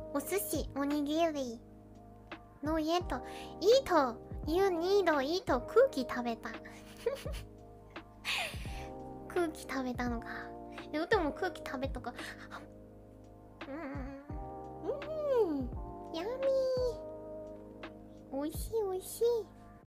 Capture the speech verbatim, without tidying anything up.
お寿司、おにぎりの家と、いいと、you need eat 空気食べた。空気食べたのか。でも空気食べとか。うーん。